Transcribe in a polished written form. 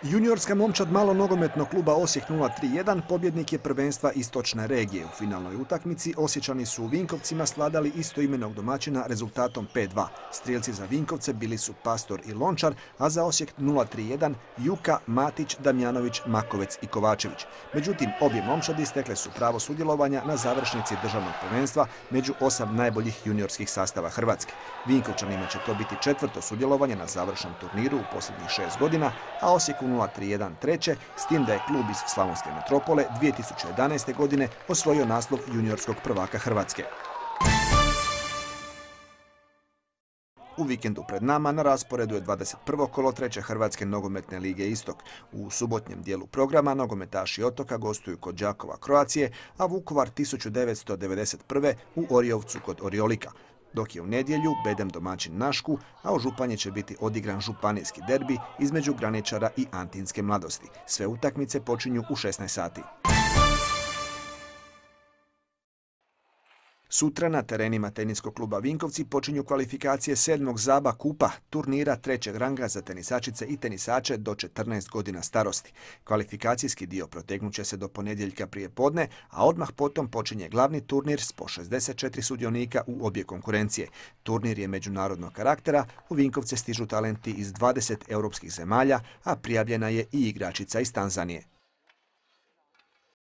Juniorska momčad malonogometnog kluba Osijek 031 pobjednik je prvenstva istočne regije. U finalnoj utakmici Osječani su u Vinkovcima svladali istoimenog domaćina rezultatom 5:2. Strijelci za Vinkovce bili su Pastor i Lončar, a za Osijek 031 Juka, Matić, Damjanović, Makovec i Kovačević. Međutim, obje momčadi stekle su pravo sudjelovanja na završnici državnog prvenstva među 8 najboljih juniorskih sastava Hrvatske. Vinkovčanima će to biti 4. sudjelovanje na završnom turniru u posljednjih 6 godina, a Osijeku 031 treće, s tim da je klub iz Slavonske metropole 2011. godine osvojio naslov juniorskog prvaka Hrvatske. U vikendu pred nama na rasporedu je 21. kolo 3. Hrvatske nogometne lige Istok. U subotnjem dijelu programa nogometaši Otoka gostuju kod Đakova Croacije, a Vukovar 1991. u Oriovcu kod Oriolika. Dok je u nedjelju Bedem domaćin Našku, a u Županji će biti odigran županijski derbi između Graničara i Antinske mladosti. Sve utakmice počinju u 16 sati. Sutra na terenima teniskog kluba Vinkovci počinju kvalifikacije 7. ZABA kupa, turnira 3. ranga za tenisačice i tenisače do 14 godina starosti. Kvalifikacijski dio protegnut će se do ponedjeljka prije podne, a odmah potom počinje glavni turnir s po 64 sudionika u obje konkurencije. Turnir je međunarodnog karaktera, u Vinkovce stižu talenti iz 20 europskih zemalja, a prijavljena je i igračica iz Tanzanije.